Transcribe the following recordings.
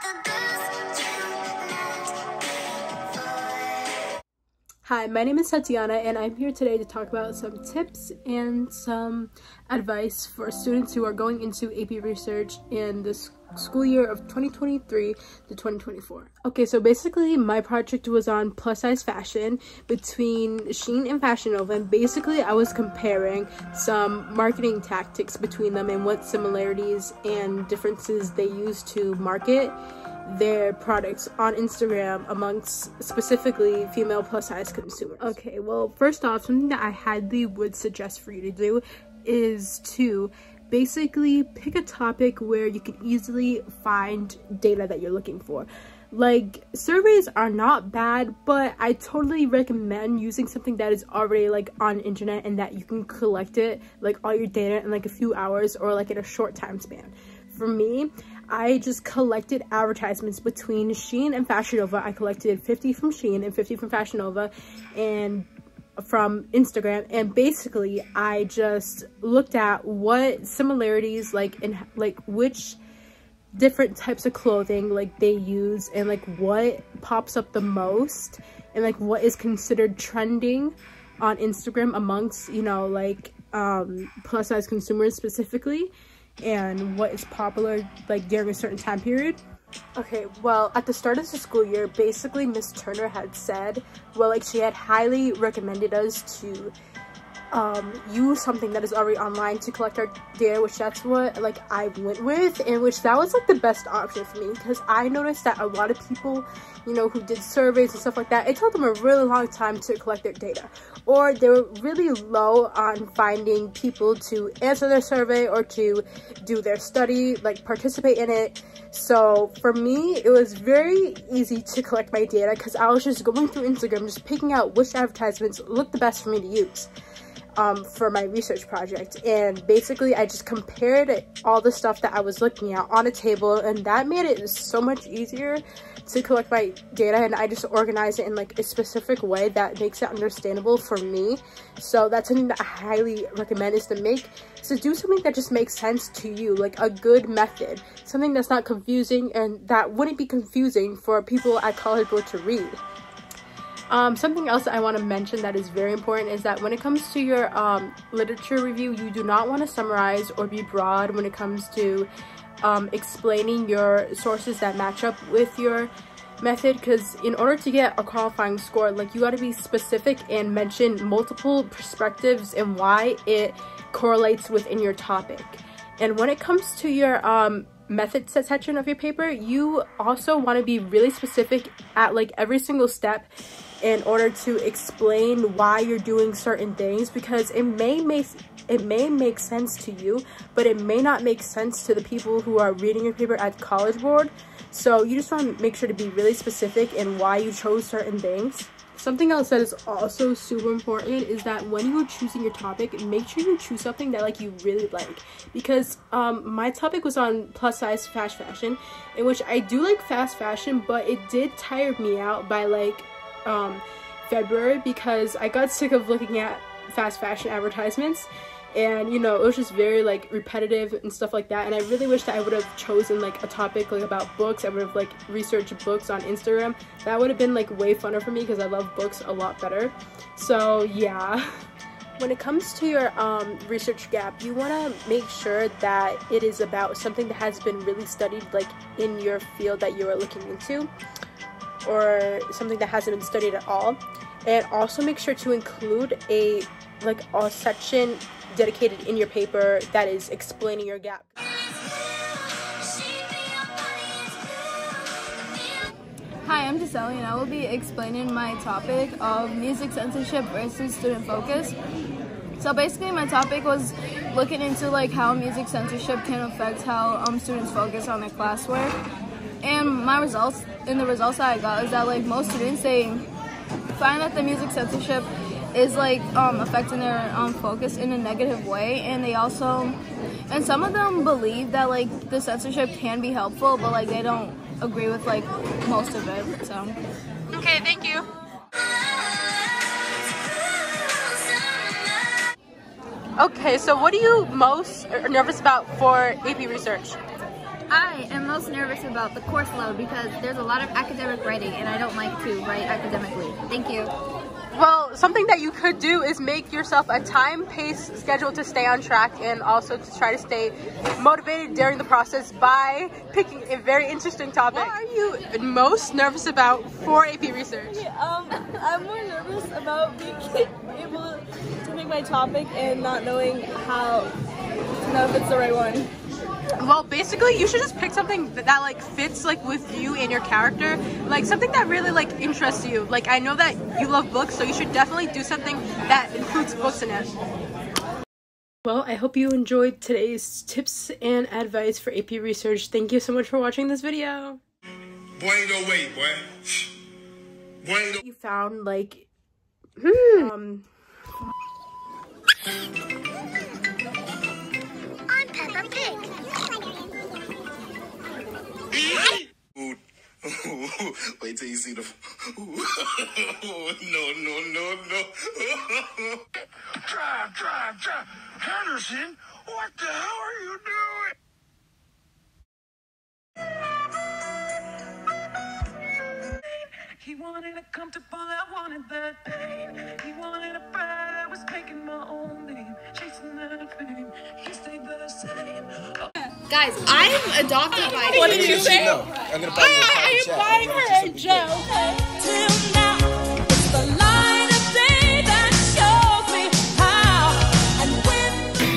Hi, my name is Tatiana, and I'm here today to talk about some tips and some advice for students who are going into AP Research in this school year of 2023 to 2024. Okay, so basically my project was on plus size fashion between Shein and Fashion Nova, and basically I was comparing some marketing tactics between them and what similarities and differences they use to market their products on Instagram amongst specifically female plus size consumers. Okay, well, first off, something that I highly would suggest for you to do is to basically pick a topic where you can easily find data that you're looking for. Like, surveys are not bad, but I totally recommend using something that is already like on the internet and that you can collect it, like all your data in like a few hours or like in a short time span. For me, I just collected advertisements between Shein and Fashion Nova. I collected 50 from Shein and 50 from Fashion Nova and from Instagram, and basically I just looked at what similarities like in like which different types of clothing like they use and like what pops up the most and like what is considered trending on Instagram amongst, you know, like plus size consumers specifically, and what is popular like during a certain time period. Okay, well, at the start of the school year, basically Miss Turner had said, well, like she had highly recommended us to use something that is already online to collect our data, which that's what like I went with, and which that was like the best option for me, because I noticed that a lot of people, you know, who did surveys and stuff like that, it took them a really long time to collect their data, or they were really low on finding people to answer their survey or to do their study, like participate in it. So for me, it was very easy to collect my data because I was just going through Instagram, just picking out which advertisements looked the best for me to use for my research project. And basically I just compared all the stuff that I was looking at on a table, and that made it so much easier to collect my data, and I just organize it in like a specific way that makes it understandable for me. So that's something that I highly recommend, is to do something that just makes sense to you, like a good method, something that's not confusing and that wouldn't be confusing for people at College Board to read. Something else that I want to mention that is very important is that when it comes to your literature review, you do not want to summarize or be broad when it comes to explaining your sources that match up with your method, because in order to get a qualifying score, like you got to be specific and mention multiple perspectives and why it correlates within your topic. And when it comes to your method section of your paper, you also want to be really specific at like every single step in order to explain why you're doing certain things, because it may make sense to you, but it may not make sense to the people who are reading your paper at College Board. So you just want to make sure to be really specific in why you chose certain things. Something else that is also super important is that when you are choosing your topic, make sure you choose something that like you really like, because my topic was on plus size fast fashion, in which I do like fast fashion, but it did tire me out by like February, because I got sick of looking at fast fashion advertisements, and you know, it was just very like repetitive and stuff like that. And I really wish that I would have chosen like a topic like about books. I would have like researched books on Instagram. That would have been like way funner for me, because I love books a lot better. So yeah. When it comes to your research gap, you want to make sure that it is about something that has been really studied like in your field that you are looking into, or something that hasn't been studied at all. And also make sure to include a section dedicated in your paper that is explaining your gap. Hi, I'm Giselle, and I will be explaining my topic of music censorship versus student focus. So basically my topic was looking into like how music censorship can affect how students focus on their classwork. And the results that I got is that like most students, they find that the music censorship is like affecting their focus in a negative way, and some of them believe that like the censorship can be helpful, but like they don't agree with like most of it. So okay, thank you. Okay, so what are you most nervous about for AP Research? I am most nervous about the course load because there's a lot of academic writing and I don't like to write academically. Thank you. Well, something that you could do is make yourself a time-paced schedule to stay on track and also to try to stay motivated during the process by picking a very interesting topic. What are you most nervous about for AP Research? I'm more nervous about being able to make my topic and not knowing how to know if it's the right one. Well, basically, you should just pick something that like fits like with you and your character, like something that really like interests you. Like I know that you love books, so you should definitely do something that includes books in it. Well, I hope you enjoyed today's tips and advice for AP Research. Thank you so much for watching this video. Boy, ain't no way, boy. Boy, ain't no. You found like, I'm Peppa Pig. Wait till you see the. No. Drive. Henderson, what the hell are you doing? He wanted a comfortable, I wanted that pain. He wanted a bride, I was making my own name. Chasing that fame, he stayed the same. Guys, I'm adopted by what did you say? No, I'm gonna buy you a buying her a gel. Till now, it's the light of day that shows me how and when.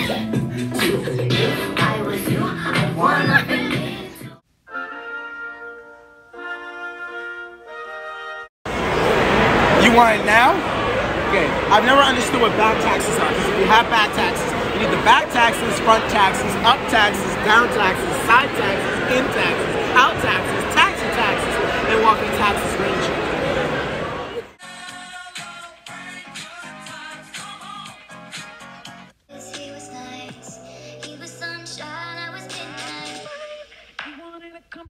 If I was you, I'd wanna be. You want it now? Okay. I've never understood what back taxes are. Because if you have back taxes, you need the back taxes, front taxes, up taxes, down taxes, side taxes, in taxes.